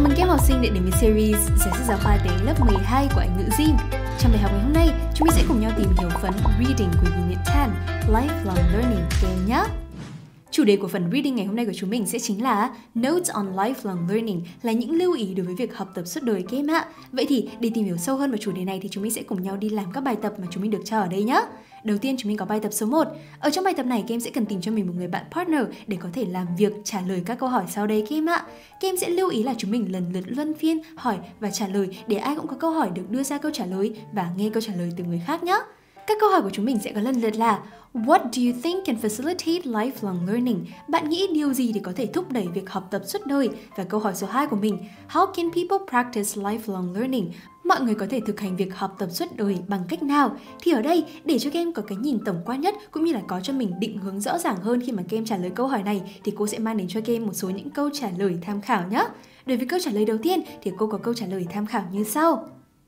mừng các em học sinh đã đến với series giải sách giáo khoa tiếng lớp 12 của Anh ngữ Jim. Trong bài học ngày hôm nay, chúng mình sẽ cùng nhau tìm hiểu phần Reading của Unit 10, Lifelong Learning các em nhé. Chủ đề của phần Reading ngày hôm nay của chúng mình sẽ chính là Notes on Lifelong Learning, là những lưu ý đối với việc học tập suốt đời các em ạ. Vậy thì để tìm hiểu sâu hơn vào chủ đề này thì chúng mình sẽ cùng nhau đi làm các bài tập mà chúng mình được cho ở đây nhé. Đầu tiên chúng mình có bài tập số 1. Ở trong bài tập này các em sẽ cần tìm cho mình một người bạn partner để có thể làm việc trả lời các câu hỏi sau đây các em ạ. Các em sẽ lưu ý là chúng mình lần lượt luân phiên hỏi và trả lời để ai cũng có câu hỏi được đưa ra câu trả lời và nghe câu trả lời từ người khác nhé. Các câu hỏi của chúng mình sẽ có lần lượt là What do you think can facilitate lifelong learning? Bạn nghĩ điều gì để có thể thúc đẩy việc học tập suốt đời? Và câu hỏi số 2 của mình, How can people practice lifelong learning? Mọi người có thể thực hành việc học tập suốt đời bằng cách nào? Thì ở đây, để cho các em có cái nhìn tổng quan nhất cũng như là có cho mình định hướng rõ ràng hơn khi mà các em trả lời câu hỏi này thì cô sẽ mang đến cho các em một số những câu trả lời tham khảo nhé. Đối với câu trả lời đầu tiên thì cô có câu trả lời tham khảo như sau.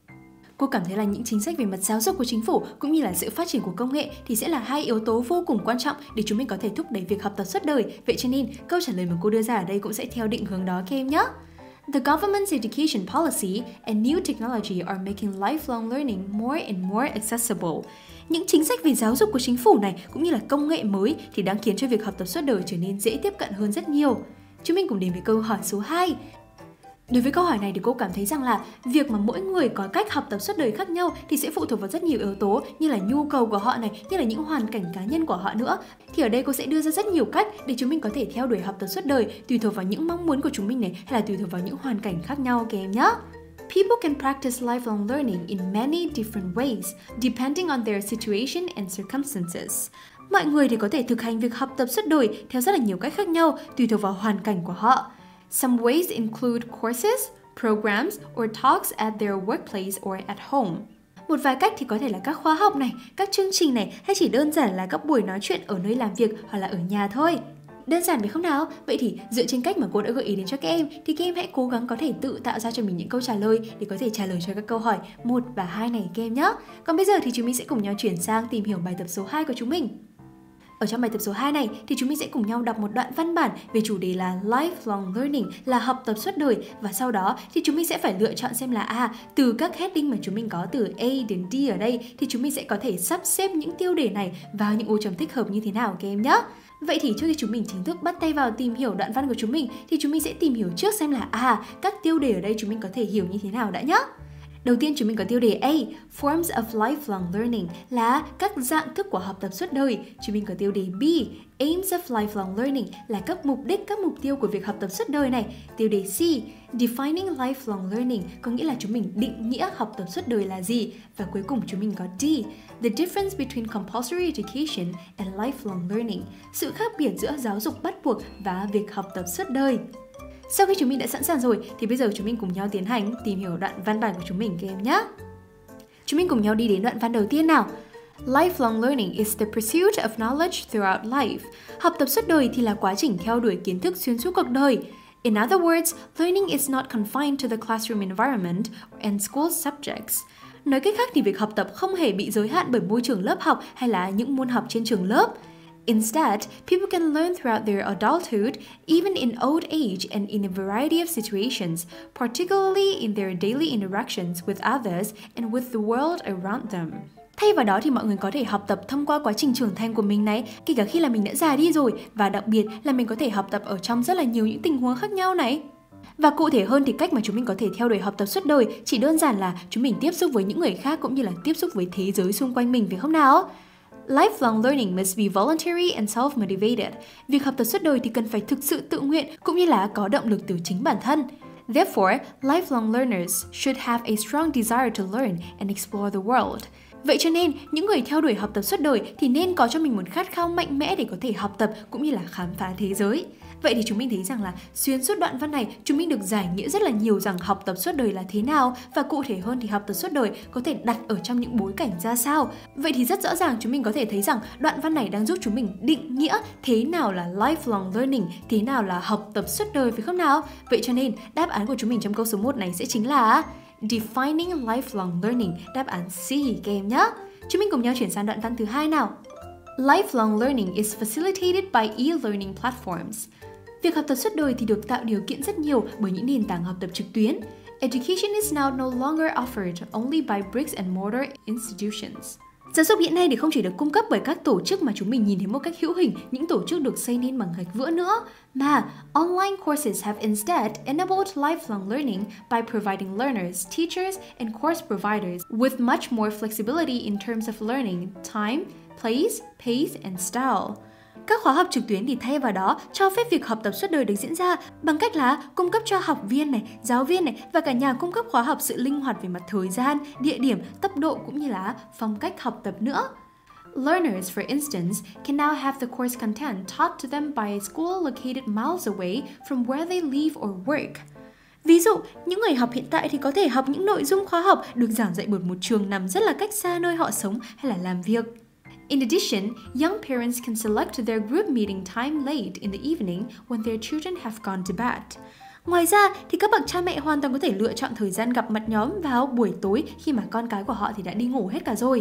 Cô cảm thấy là những chính sách về mặt giáo dục của chính phủ cũng như là sự phát triển của công nghệ thì sẽ là hai yếu tố vô cùng quan trọng để chúng mình có thể thúc đẩy việc học tập suốt đời. Vậy cho nên câu trả lời mà cô đưa ra ở đây cũng sẽ theo định hướng đó các em nhé. The government's education policy and new technology are making lifelong learning more and more accessible. Những chính sách về giáo dục của chính phủ này cũng như là công nghệ mới thì đang khiến cho việc học tập suốt đời trở nên dễ tiếp cận hơn rất nhiều. Chúng mình cùng đến với câu hỏi số 2. Đối với câu hỏi này thì cô cảm thấy rằng là việc mà mỗi người có cách học tập suốt đời khác nhau thì sẽ phụ thuộc vào rất nhiều yếu tố như là nhu cầu của họ này, như là những hoàn cảnh cá nhân của họ nữa. Thì ở đây cô sẽ đưa ra rất nhiều cách để chúng mình có thể theo đuổi học tập suốt đời tùy thuộc vào những mong muốn của chúng mình này hay là tùy thuộc vào những hoàn cảnh khác nhau các em nhé. People can practice lifelong learning in many different ways, depending on their situation and circumstances. Mọi người thì có thể thực hành việc học tập suốt đời theo rất là nhiều cách khác nhau tùy thuộc vào hoàn cảnh của họ. Some ways include courses, programs, or talks at their workplace or at home. Một vài cách thì có thể là các khóa học này, các chương trình này hay chỉ đơn giản là các buổi nói chuyện ở nơi làm việc hoặc là ở nhà thôi. Đơn giản phải không nào? Vậy thì dựa trên cách mà cô đã gợi ý đến cho các em thì các em hãy cố gắng có thể tự tạo ra cho mình những câu trả lời để có thể trả lời cho các câu hỏi 1 và 2 này các em nhé. Còn bây giờ thì chúng mình sẽ cùng nhau chuyển sang tìm hiểu bài tập số 2 của chúng mình. Ở trong bài tập số 2 này thì chúng mình sẽ cùng nhau đọc một đoạn văn bản về chủ đề là Lifelong Learning, là học tập suốt đời, và sau đó thì chúng mình sẽ phải lựa chọn xem là từ các heading mà chúng mình có từ A đến D ở đây thì chúng mình sẽ có thể sắp xếp những tiêu đề này vào những ô chấm thích hợp như thế nào các em nhé. Vậy thì trước khi chúng mình chính thức bắt tay vào tìm hiểu đoạn văn của chúng mình thì chúng mình sẽ tìm hiểu trước xem là các tiêu đề ở đây chúng mình có thể hiểu như thế nào đã nhé. Đầu tiên chúng mình có tiêu đề A, Forms of Lifelong Learning, là các dạng thức của học tập suốt đời. Chúng mình có tiêu đề B, Aims of Lifelong Learning, là các mục đích, các mục tiêu của việc học tập suốt đời này. Tiêu đề C, Defining Lifelong Learning, có nghĩa là chúng mình định nghĩa học tập suốt đời là gì. Và cuối cùng chúng mình có D, The difference between compulsory education and lifelong learning, sự khác biệt giữa giáo dục bắt buộc và việc học tập suốt đời. Sau khi chúng mình đã sẵn sàng rồi thì bây giờ chúng mình cùng nhau tiến hành tìm hiểu đoạn văn bản của chúng mình các em nhé. Chúng mình cùng nhau đi đến đoạn văn đầu tiên nào. Lifelong learning is the pursuit of knowledge throughout life. Học tập suốt đời thì là quá trình theo đuổi kiến thức xuyên suốt cuộc đời. In other words, learning is not confined to the classroom environment and school subjects. Nói cách khác thì việc học tập không hề bị giới hạn bởi môi trường lớp học hay là những môn học trên trường lớp. Instead, people can learn throughout their adulthood, even in old age and in a variety of situations, particularly in their daily interactions with others and with the world around them. Thay vào đó thì mọi người có thể học tập thông qua quá trình trưởng thành của mình này, kể cả khi là mình đã già đi rồi, và đặc biệt là mình có thể học tập ở trong rất là nhiều những tình huống khác nhau này. Và cụ thể hơn thì cách mà chúng mình có thể theo đuổi học tập suốt đời chỉ đơn giản là chúng mình tiếp xúc với những người khác cũng như là tiếp xúc với thế giới xung quanh mình, phải không nào? Lifelong learning must be voluntary and self-motivated. Việc học tập suốt đời thì cần phải thực sự tự nguyện cũng như là có động lực từ chính bản thân. Therefore, lifelong learners should have a strong desire to learn and explore the world. Vậy cho nên, những người theo đuổi học tập suốt đời thì nên có cho mình một khát khao mạnh mẽ để có thể học tập cũng như là khám phá thế giới. Vậy thì chúng mình thấy rằng là xuyên suốt đoạn văn này chúng mình được giải nghĩa rất là nhiều rằng học tập suốt đời là thế nào, và cụ thể hơn thì học tập suốt đời có thể đặt ở trong những bối cảnh ra sao. Vậy thì rất rõ ràng chúng mình có thể thấy rằng đoạn văn này đang giúp chúng mình định nghĩa thế nào là lifelong learning, thế nào là học tập suốt đời, phải không nào? Vậy cho nên đáp án của chúng mình trong câu số 1 này sẽ chính là Defining Lifelong Learning, đáp án C các em nhé. Chúng mình cùng nhau chuyển sang đoạn văn thứ 2 nào. Lifelong learning is facilitated by e-learning platforms. Việc học tập suốt đời thì được tạo điều kiện rất nhiều bởi những nền tảng học tập trực tuyến. Education is now no longer offered only by bricks and mortar institutions. Giáo dục hiện nay thì không chỉ được cung cấp bởi các tổ chức mà chúng mình nhìn thấy một cách hữu hình, những tổ chức được xây nên bằng gạch vữa nữa, mà online courses have instead enabled lifelong learning by providing learners, teachers, and course providers with much more flexibility in terms of learning, time, place, pace, and style. Các khóa học trực tuyến thì thay vào đó cho phép việc học tập suốt đời được diễn ra bằng cách là cung cấp cho học viên này, giáo viên này và cả nhà cung cấp khóa học sự linh hoạt về mặt thời gian, địa điểm, tốc độ cũng như là phong cách học tập nữa. Learners, for instance, can now have the course content taught to them by a school located miles away from where they live or work. Ví dụ, những người học hiện tại thì có thể học những nội dung khóa học được giảng dạy bởi một trường nằm rất là cách xa nơi họ sống hay là làm việc. In addition, young parents can select their group meeting time late in the evening when their children have gone to bed. Ngoài ra thì các bậc cha mẹ hoàn toàn có thể lựa chọn thời gian gặp mặt nhóm vào buổi tối khi mà con cái của họ thì đã đi ngủ hết cả rồi.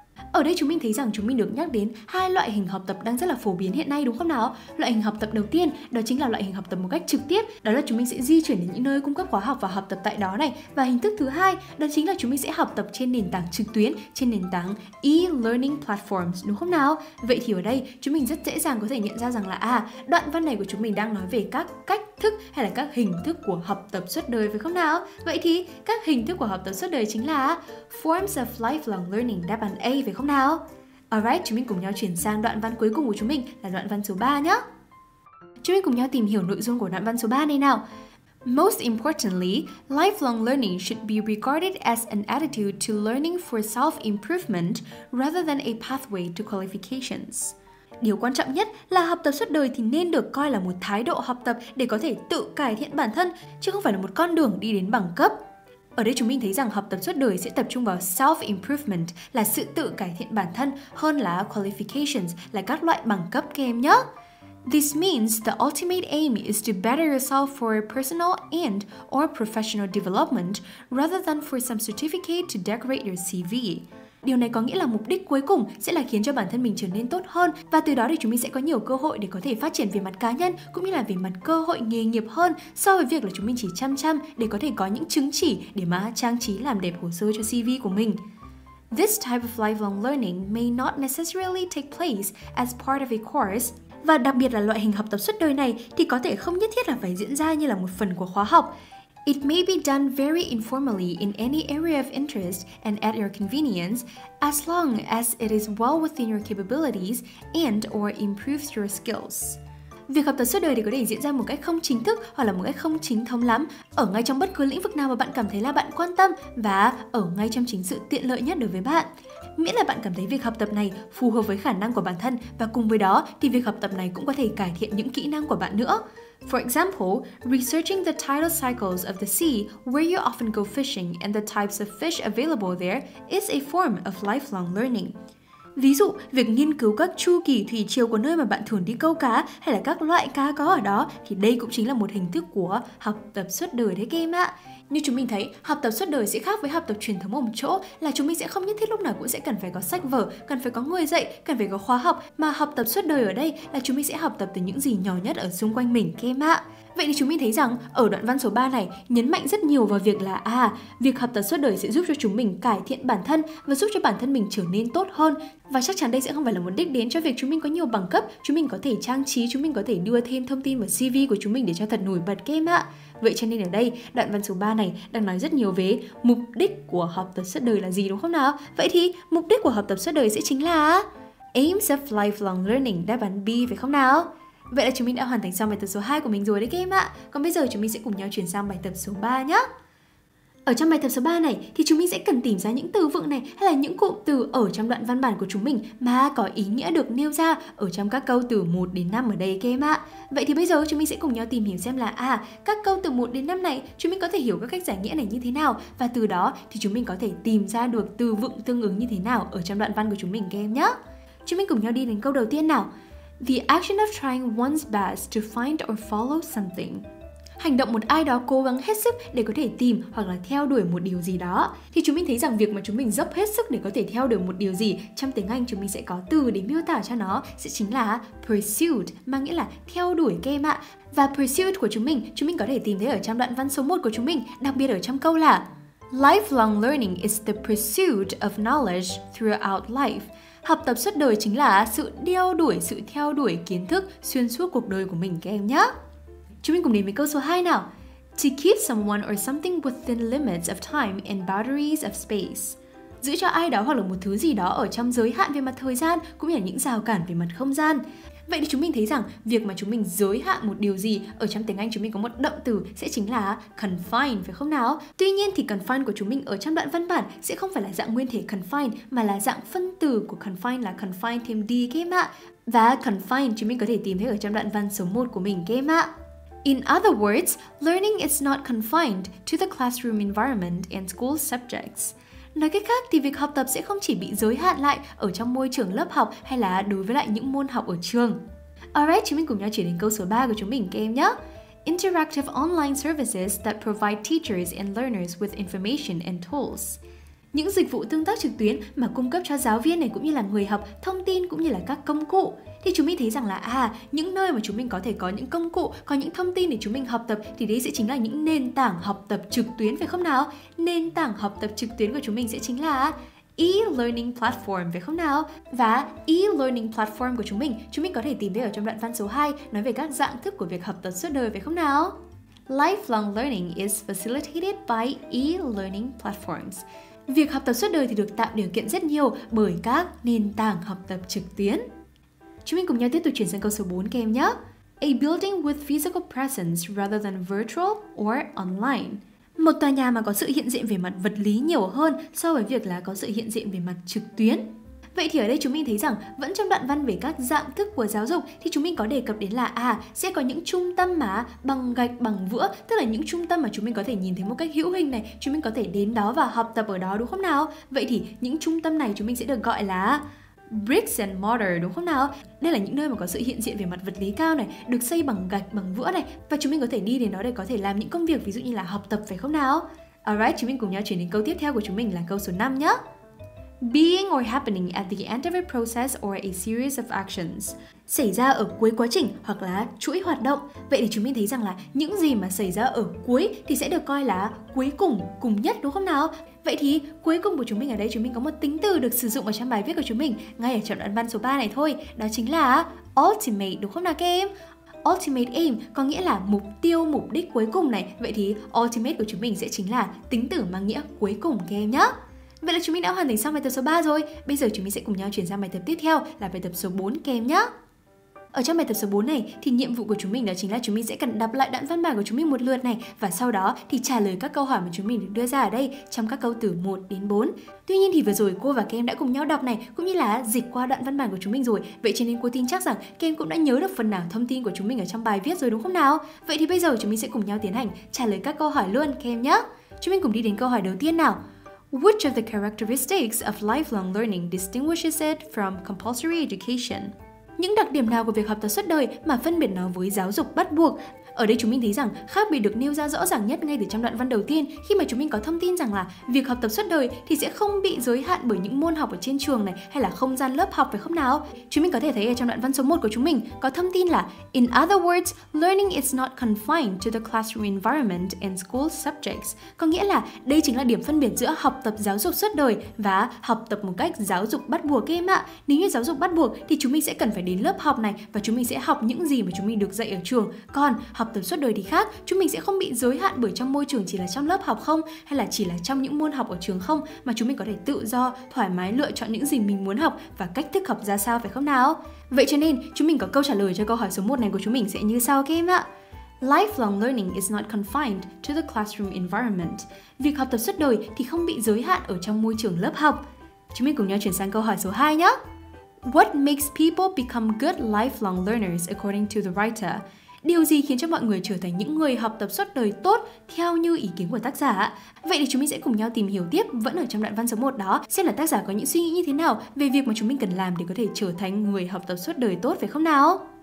Ở đây chúng mình thấy rằng chúng mình được nhắc đến hai loại hình học tập đang rất là phổ biến hiện nay đúng không nào? Loại hình học tập đầu tiên đó chính là loại hình học tập một cách trực tiếp, đó là chúng mình sẽ di chuyển đến những nơi cung cấp khóa học và học tập tại đó này. Và hình thức thứ hai đó chính là chúng mình sẽ học tập trên nền tảng trực tuyến, trên nền tảng e-learning platforms đúng không nào? Vậy thì ở đây chúng mình rất dễ dàng có thể nhận ra rằng là đoạn văn này của chúng mình đang nói về các cách thức hay là các hình thức của học tập suốt đời phải không nào? Vậy thì các hình thức của học tập suốt đời chính là forms of lifelong learning, đáp án A phải không nào? Alright, chúng mình cùng nhau chuyển sang đoạn văn cuối cùng của chúng mình là đoạn văn số 3 nhé. Chúng mình cùng nhau tìm hiểu nội dung của đoạn văn số 3 này nào. Most importantly, lifelong learning should be regarded as an attitude to learning for self-improvement rather than a pathway to qualifications. Điều quan trọng nhất là học tập suốt đời thì nên được coi là một thái độ học tập để có thể tự cải thiện bản thân, chứ không phải là một con đường đi đến bằng cấp. Ở đây chúng mình thấy rằng học tập suốt đời sẽ tập trung vào self-improvement là sự tự cải thiện bản thân hơn là qualifications là các loại bằng cấp các em nhé. This means the ultimate aim is to better yourself for personal and or professional development rather than for some certificate to decorate your CV. Điều này có nghĩa là mục đích cuối cùng sẽ là khiến cho bản thân mình trở nên tốt hơn và từ đó thì chúng mình sẽ có nhiều cơ hội để có thể phát triển về mặt cá nhân cũng như là về mặt cơ hội nghề nghiệp hơn so với việc là chúng mình chỉ chăm để có thể có những chứng chỉ để mà trang trí làm đẹp hồ sơ cho CV của mình. This type of lifelong learning may not necessarily take place as part of a course. Và đặc biệt là loại hình học tập suốt đời này thì có thể không nhất thiết là phải diễn ra như là một phần của khóa học. It may be done very informally in any area of interest and at your convenience, as long as it is well within your capabilities and or improves your skills. Việc học tập suốt đời thì có thể diễn ra một cách không chính thức hoặc là một cách không chính thống lắm, ở ngay trong bất cứ lĩnh vực nào mà bạn cảm thấy là bạn quan tâm và ở ngay trong chính sự tiện lợi nhất đối với bạn. Miễn là bạn cảm thấy việc học tập này phù hợp với khả năng của bản thân và cùng với đó thì việc học tập này cũng có thể cải thiện những kỹ năng của bạn nữa. For example, researching the tidal cycles of the sea where you often go fishing and the types of fish available there is a form of lifelong learning. Ví dụ, việc nghiên cứu các chu kỳ thủy triều của nơi mà bạn thường đi câu cá hay là các loại cá có ở đó thì đây cũng chính là một hình thức của học tập suốt đời đấy các em ạ. Như chúng mình thấy, học tập suốt đời sẽ khác với học tập truyền thống ở một chỗ là chúng mình sẽ không nhất thiết lúc nào cũng sẽ cần phải có sách vở, cần phải có người dạy, cần phải có khóa học, mà học tập suốt đời ở đây là chúng mình sẽ học tập từ những gì nhỏ nhất ở xung quanh mình các em ạ. Vậy thì chúng mình thấy rằng ở đoạn văn số 3 này nhấn mạnh rất nhiều vào việc là việc học tập suốt đời sẽ giúp cho chúng mình cải thiện bản thân và giúp cho bản thân mình trở nên tốt hơn. Và chắc chắn đây sẽ không phải là một đích đến cho việc chúng mình có nhiều bằng cấp, chúng mình có thể trang trí, chúng mình có thể đưa thêm thông tin vào CV của chúng mình để cho thật nổi bật các em ạ. Vậy cho nên ở đây, đoạn văn số 3 này đang nói rất nhiều về mục đích của học tập suốt đời là gì đúng không nào? Vậy thì mục đích của học tập suốt đời sẽ chính là Aims of Lifelong Learning, đáp án B phải không nào? Vậy là chúng mình đã hoàn thành xong bài tập số 2 của mình rồi đấy các em ạ. Còn bây giờ chúng mình sẽ cùng nhau chuyển sang bài tập số 3 nhé. Ở trong bài tập số 3 này thì chúng mình sẽ cần tìm ra những từ vựng này hay là những cụm từ ở trong đoạn văn bản của chúng mình mà có ý nghĩa được nêu ra ở trong các câu từ 1 đến 5 ở đây các em ạ. Vậy thì bây giờ chúng mình sẽ cùng nhau tìm hiểu xem là các câu từ 1 đến 5 này chúng mình có thể hiểu các cách giải nghĩa này như thế nào và từ đó thì chúng mình có thể tìm ra được từ vựng tương ứng như thế nào ở trong đoạn văn của chúng mình các em nhé. Chúng mình cùng nhau đi đến câu đầu tiên nào. The action of trying one's best to find or follow something. hành động một ai đó cố gắng hết sức để có thể tìm hoặc là theo đuổi một điều gì đó. Thì chúng mình thấy rằng việc mà chúng mình dốc hết sức để có thể theo đuổi một điều gì, trong tiếng Anh chúng mình sẽ có từ để miêu tả cho nó sẽ chính là pursuit, mang nghĩa là theo đuổi các em ạ. Và pursuit của chúng mình có thể tìm thấy ở trong đoạn văn số 1 của chúng mình, đặc biệt ở trong câu là Lifelong learning is the pursuit of knowledge throughout life. Học tập suốt đời chính là sự theo đuổi kiến thức xuyên suốt cuộc đời của mình các em nhé. Chúng mình cùng đến với câu số 2 nào. To keep someone or something within limits of time and boundaries of space. Giữ cho ai đó hoặc là một thứ gì đó ở trong giới hạn về mặt thời gian cũng như là những rào cản về mặt không gian. Vậy thì chúng mình thấy rằng việc mà chúng mình giới hạn một điều gì, ở trong tiếng Anh chúng mình có một động từ sẽ chính là confine, phải không nào? Tuy nhiên thì confine của chúng mình ở trong đoạn văn bản sẽ không phải là dạng nguyên thể confine mà là dạng phân từ của confine là confine thêm d các em ạ. Và confine chúng mình có thể tìm thấy ở trong đoạn văn số 1 của mình các em ạ. In other words, learning is not confined to the classroom environment and school subjects. Nói cách khác thì việc học tập sẽ không chỉ bị giới hạn lại ở trong môi trường lớp học hay là đối với lại những môn học ở trường. Alright, chúng mình cùng nhau chuyển đến câu số 3 của chúng mình các em nhé. Interactive online services that provide teachers and learners with information and tools. Những dịch vụ tương tác trực tuyến mà cung cấp cho giáo viên này cũng như là người học thông tin cũng như là các công cụ. Thì chúng mình thấy rằng là những nơi mà chúng mình có thể có những công cụ, có những thông tin để chúng mình học tập thì đấy sẽ chính là những nền tảng học tập trực tuyến, phải không nào? Nền tảng học tập trực tuyến của chúng mình sẽ chính là e-learning platform, phải không nào? Và e-learning platform của chúng mình có thể tìm thấy ở trong đoạn văn số 2 nói về các dạng thức của việc học tập suốt đời, phải không nào? Lifelong learning is facilitated by e-learning platforms. Việc học tập suốt đời thì được tạo điều kiện rất nhiều bởi các nền tảng học tập trực tuyến. Chúng mình cùng nhau tiếp tục chuyển sang câu số 4 các em nhé. A building with physical presence rather than virtual or online. Một tòa nhà mà có sự hiện diện về mặt vật lý nhiều hơn so với việc là có sự hiện diện về mặt trực tuyến. Vậy thì ở đây chúng mình thấy rằng vẫn trong đoạn văn về các dạng thức của giáo dục thì chúng mình có đề cập đến là sẽ có những trung tâm mà bằng gạch bằng vữa, tức là những trung tâm mà chúng mình có thể nhìn thấy một cách hữu hình này, chúng mình có thể đến đó và học tập ở đó, đúng không nào? Vậy thì những trung tâm này chúng mình sẽ được gọi là bricks and mortar, đúng không nào? Đây là những nơi mà có sự hiện diện về mặt vật lý cao này, được xây bằng gạch bằng vữa này, và chúng mình có thể đi đến đó để có thể làm những công việc ví dụ như là học tập, phải không nào? Alright, chúng mình cùng nhau chuyển đến câu tiếp theo của chúng mình là câu số 5 nhé. Being or happening at the end of a process or a series of actions. Xảy ra ở cuối quá trình hoặc là chuỗi hoạt động. Vậy thì chúng mình thấy rằng là những gì mà xảy ra ở cuối thì sẽ được coi là cuối cùng, cùng nhất, đúng không nào? Vậy thì cuối cùng của chúng mình ở đây chúng mình có một tính từ được sử dụng ở trong bài viết của chúng mình ngay ở trong đoạn văn số 3 này thôi. Đó chính là ultimate, đúng không nào các em? Ultimate aim có nghĩa là mục tiêu, mục đích cuối cùng này. Vậy thì ultimate của chúng mình sẽ chính là tính từ mang nghĩa cuối cùng các em nhé. Vậy là chúng mình đã hoàn thành xong bài tập số 3 rồi. Bây giờ chúng mình sẽ cùng nhau chuyển sang bài tập tiếp theo là bài tập số 4 các em nhé. Ở trong bài tập số 4 này thì nhiệm vụ của chúng mình đó chính là chúng mình sẽ cần đọc lại đoạn văn bản của chúng mình một lượt này và sau đó thì trả lời các câu hỏi mà chúng mình được đưa ra ở đây trong các câu từ 1 đến 4. Tuy nhiên thì vừa rồi cô và các em đã cùng nhau đọc này cũng như là dịch qua đoạn văn bản của chúng mình rồi. Vậy cho nên cô tin chắc rằng các em cũng đã nhớ được phần nào thông tin của chúng mình ở trong bài viết rồi, đúng không nào? Vậy thì bây giờ chúng mình sẽ cùng nhau tiến hành trả lời các câu hỏi luôn các em nhé. Chúng mình cùng đi đến câu hỏi đầu tiên nào. Which of the characteristics of lifelong learning distinguishes it from compulsory education? Những đặc điểm nào của việc học tập suốt đời mà phân biệt nó với giáo dục bắt buộc? Ở đây chúng mình thấy rằng khác biệt được nêu ra rõ ràng nhất ngay từ trong đoạn văn đầu tiên khi mà chúng mình có thông tin rằng là việc học tập suốt đời thì sẽ không bị giới hạn bởi những môn học ở trên trường này hay là không gian lớp học, phải không nào? Chúng mình có thể thấy ở trong đoạn văn số 1 của chúng mình có thông tin là In other words, learning is not confined to the classroom environment and school subjects. Có nghĩa là đây chính là điểm phân biệt giữa học tập giáo dục suốt đời và học tập một cách giáo dục bắt buộc các em ạ. Nếu như giáo dục bắt buộc thì chúng mình sẽ cần phải đến lớp học này và chúng mình sẽ học những gì mà chúng mình được dạy ở trường. Còn học tập suốt đời thì khác, chúng mình sẽ không bị giới hạn bởi trong môi trường chỉ là trong lớp học không hay là chỉ là trong những môn học ở trường không, mà chúng mình có thể tự do, thoải mái lựa chọn những gì mình muốn học và cách thức học ra sao, phải không nào? Vậy cho nên chúng mình có câu trả lời cho câu hỏi số 1 này của chúng mình sẽ như sau các em ạ. Lifelong learning is not confined to the classroom environment. Việc học tập suốt đời thì không bị giới hạn ở trong môi trường lớp học. Chúng mình cùng nhau chuyển sang câu hỏi số 2 nhé. What makes people become good lifelong learners according to the writer? Điều gì khiến cho mọi người trở thành những người học tập suốt đời tốt theo như ý kiến của tác giả? Vậy thì chúng mình sẽ cùng nhau tìm hiểu tiếp vẫn ở trong đoạn văn số 1 đó, xem là tác giả có những suy nghĩ như thế nào về việc mà chúng mình cần làm để có thể trở thành người học tập suốt đời tốt, phải không nào?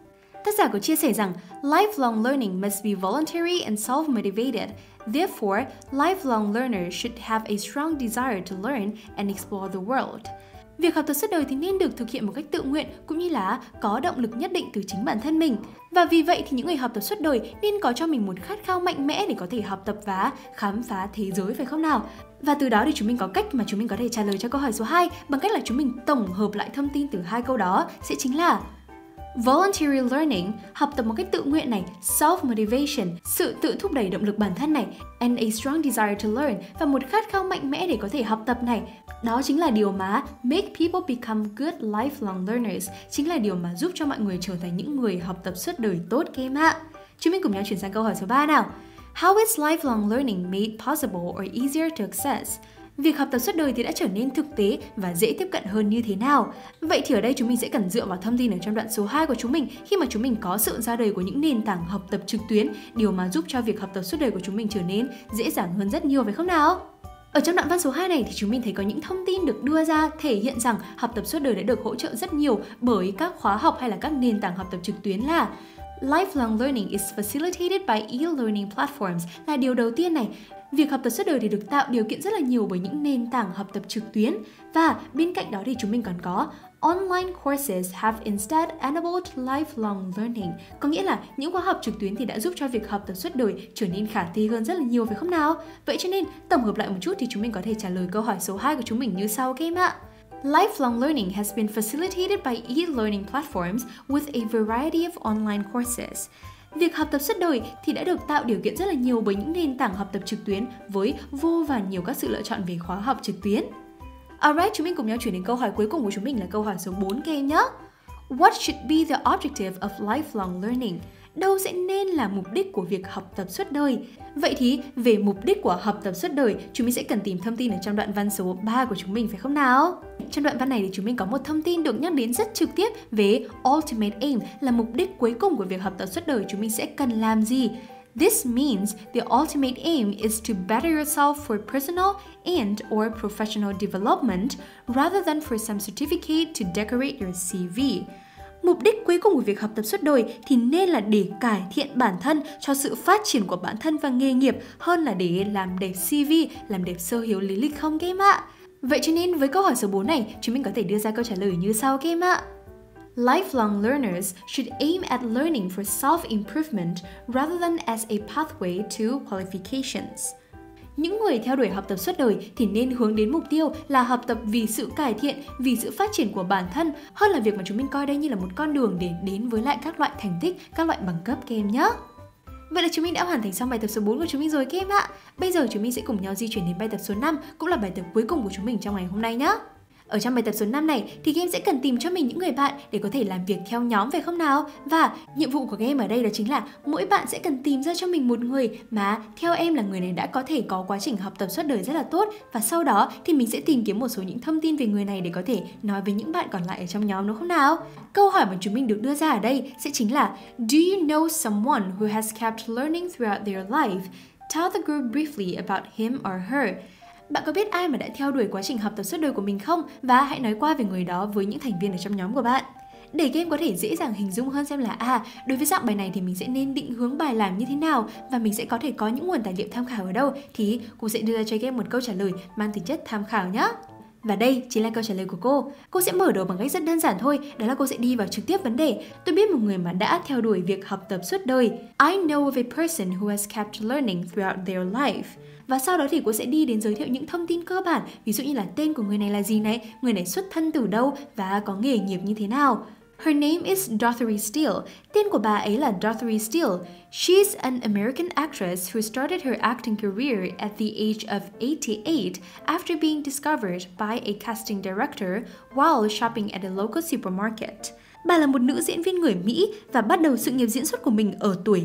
Tác giả có chia sẻ rằng lifelong learning must be voluntary and self-motivated. Therefore, lifelong learners should have a strong desire to learn and explore the world. Việc học tập suốt đời thì nên được thực hiện một cách tự nguyện cũng như là có động lực nhất định từ chính bản thân mình. Và vì vậy thì những người học tập suốt đời nên có cho mình một khát khao mạnh mẽ để có thể học tập và khám phá thế giới, phải không nào? Và từ đó thì chúng mình có cách mà chúng mình có thể trả lời cho câu hỏi số 2 bằng cách là chúng mình tổng hợp lại thông tin từ hai câu đó sẽ chính là voluntary learning, học tập một cách tự nguyện này, self-motivation, sự tự thúc đẩy động lực bản thân này, and a strong desire to learn, và một khát khao mạnh mẽ để có thể học tập này. Đó chính là điều mà make people become good lifelong learners, chính là điều mà giúp cho mọi người trở thành những người học tập suốt đời tốt các em ạ. Chúng mình cùng nhau chuyển sang câu hỏi số 3 nào. How is lifelong learning made possible or easier to access? Việc học tập suốt đời thì đã trở nên thực tế và dễ tiếp cận hơn như thế nào? Vậy thì ở đây chúng mình sẽ cần dựa vào thông tin ở trong đoạn số 2 của chúng mình khi mà chúng mình có sự ra đời của những nền tảng học tập trực tuyến, điều mà giúp cho việc học tập suốt đời của chúng mình trở nên dễ dàng hơn rất nhiều, phải không nào? Ở trong đoạn văn số 2 này thì chúng mình thấy có những thông tin được đưa ra thể hiện rằng học tập suốt đời đã được hỗ trợ rất nhiều bởi các khóa học hay là các nền tảng học tập trực tuyến là lifelong learning is facilitated by e-learning platforms là điều đầu tiên này. Việc học tập suốt đời thì được tạo điều kiện rất là nhiều bởi những nền tảng học tập trực tuyến. Và bên cạnh đó thì chúng mình còn có online courses have instead enabled lifelong learning. Có nghĩa là những khóa học trực tuyến thì đã giúp cho việc học tập suốt đời trở nên khả thi hơn rất là nhiều, phải không nào? Vậy cho nên tổng hợp lại một chút thì chúng mình có thể trả lời câu hỏi số 2 của chúng mình như sau các em ạ. Lifelong learning has been facilitated by e-learning platforms with a variety of online courses. Việc học tập suốt đời thì đã được tạo điều kiện rất là nhiều bởi những nền tảng học tập trực tuyến với vô vàn nhiều các sự lựa chọn về khóa học trực tuyến. Alright, chúng mình cùng nhau chuyển đến câu hỏi cuối cùng của chúng mình là câu hỏi số 4 các em nhé. What should be the objective of lifelong learning? Đâu sẽ nên là mục đích của việc học tập suốt đời? Vậy thì về mục đích của học tập suốt đời, chúng mình sẽ cần tìm thông tin ở trong đoạn văn số 3 của chúng mình, phải không nào? Trong đoạn văn này thì chúng mình có một thông tin được nhắc đến rất trực tiếp về ultimate aim, là mục đích cuối cùng của việc học tập suốt đời chúng mình sẽ cần làm gì. This means the ultimate aim is to better yourself for personal and or professional development rather than for some certificate to decorate your CV. Mục đích cuối cùng của việc học tập suốt đời thì nên là để cải thiện bản thân cho sự phát triển của bản thân và nghề nghiệp hơn là để làm đẹp CV, làm đẹp sơ hiếu lý lịch không các em ạ. Vậy cho nên với câu hỏi số 4 này, chúng mình có thể đưa ra câu trả lời như sau các em ạ. Lifelong learners should aim at learning for self-improvement rather than as a pathway to qualifications. Những người theo đuổi học tập suốt đời thì nên hướng đến mục tiêu là học tập vì sự cải thiện, vì sự phát triển của bản thân hơn là việc mà chúng mình coi đây như là một con đường để đến với lại các loại thành tích, các loại bằng cấp các em nhé. Vậy là chúng mình đã hoàn thành xong bài tập số 4 của chúng mình rồi các em ạ. Bây giờ chúng mình sẽ cùng nhau di chuyển đến bài tập số 5, cũng là bài tập cuối cùng của chúng mình trong ngày hôm nay nhé. Ở trong bài tập số 5 này thì các em sẽ cần tìm cho mình những người bạn để có thể làm việc theo nhóm, phải không nào? Và nhiệm vụ của các em ở đây đó chính là mỗi bạn sẽ cần tìm ra cho mình một người mà theo em là người này đã có thể có quá trình học tập suốt đời rất là tốt. Và sau đó thì mình sẽ tìm kiếm một số những thông tin về người này để có thể nói với những bạn còn lại ở trong nhóm, đúng không nào? Câu hỏi mà chúng mình được đưa ra ở đây sẽ chính là Do you know someone who has kept learning throughout their life? Tell the group briefly about him or her. Bạn có biết ai mà đã theo đuổi quá trình học tập suốt đời của mình không? Và hãy nói qua về người đó với những thành viên ở trong nhóm của bạn. Để các em có thể dễ dàng hình dung hơn xem là đối với dạng bài này thì mình sẽ nên định hướng bài làm như thế nào và mình sẽ có thể có những nguồn tài liệu tham khảo ở đâu, thì cô sẽ đưa ra cho các em một câu trả lời mang tính chất tham khảo nhé. Và đây chính là câu trả lời của cô. Cô sẽ mở đầu bằng cách rất đơn giản thôi, đó là cô sẽ đi vào trực tiếp vấn đề. Tôi biết một người mà đã theo đuổi việc học tập suốt đời. I know of a person who has kept learning throughout their life. Và sau đó thì cô sẽ đi đến giới thiệu những thông tin cơ bản, ví dụ như là tên của người này là gì này, người này xuất thân từ đâu và có nghề nghiệp như thế nào. Her name is Dorothy Steele. Tên của bà ấy là Dorothy Steele. She's an American actress who started her acting career at the age of 88 after being discovered by a casting director while shopping at a local supermarket. Bà là một nữ diễn viên người Mỹ và bắt đầu sự nghiệp diễn xuất của mình ở tuổi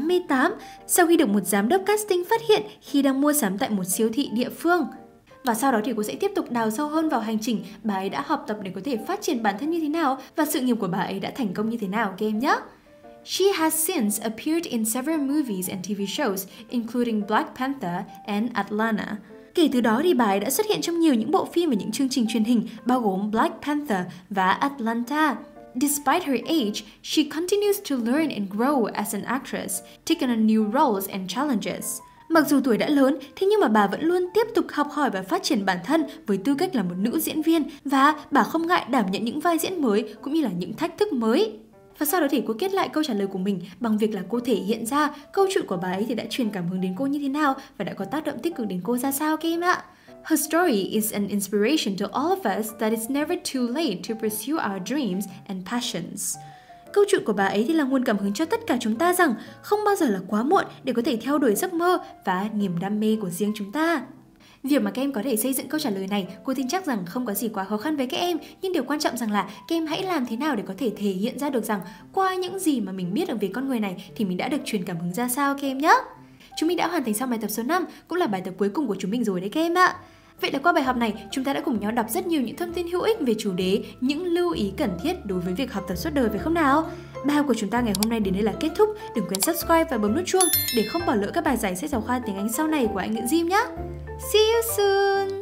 88 sau khi được một giám đốc casting phát hiện khi đang mua sắm tại một siêu thị địa phương. Và sau đó thì cô sẽ tiếp tục đào sâu hơn vào hành trình bà ấy đã học tập để có thể phát triển bản thân như thế nào và sự nghiệp của bà ấy đã thành công như thế nào các em nhé. She has since appeared in several movies and TV shows, including Black Panther and Atlanta. Kể từ đó thì bà ấy đã xuất hiện trong nhiều những bộ phim và những chương trình truyền hình bao gồm Black Panther và Atlanta. Despite her age, she continues to learn and grow as an actress, taking on new roles and challenges. Mặc dù tuổi đã lớn, thế nhưng mà bà vẫn luôn tiếp tục học hỏi và phát triển bản thân với tư cách là một nữ diễn viên, và bà không ngại đảm nhận những vai diễn mới cũng như là những thách thức mới. Và sau đó thì cô kết lại câu trả lời của mình bằng việc là cô thể hiện ra câu chuyện của bà ấy thì đã truyền cảm hứng đến cô như thế nào và đã có tác động tích cực đến cô ra sao các em ạ. Her story is an inspiration to all of us that it's never too late to pursue our dreams and passions. Câu chuyện của bà ấy thì là nguồn cảm hứng cho tất cả chúng ta rằng không bao giờ là quá muộn để có thể theo đuổi giấc mơ và niềm đam mê của riêng chúng ta. Việc mà các em có thể xây dựng câu trả lời này, cô tin chắc rằng không có gì quá khó khăn với các em, nhưng điều quan trọng rằng là các em hãy làm thế nào để có thể thể hiện ra được rằng qua những gì mà mình biết được về con người này thì mình đã được truyền cảm hứng ra sao các em nhé. Chúng mình đã hoàn thành xong bài tập số 5, cũng là bài tập cuối cùng của chúng mình rồi đấy các em ạ. Vậy là qua bài học này, chúng ta đã cùng nhau đọc rất nhiều những thông tin hữu ích về chủ đề, những lưu ý cần thiết đối với việc học tập suốt đời phải không nào? Bài học của chúng ta ngày hôm nay đến đây là kết thúc. Đừng quên subscribe và bấm nút chuông để không bỏ lỡ các bài giải sách giáo khoa tiếng Anh sau này của Anh Ngữ Diêm nhé. See you soon!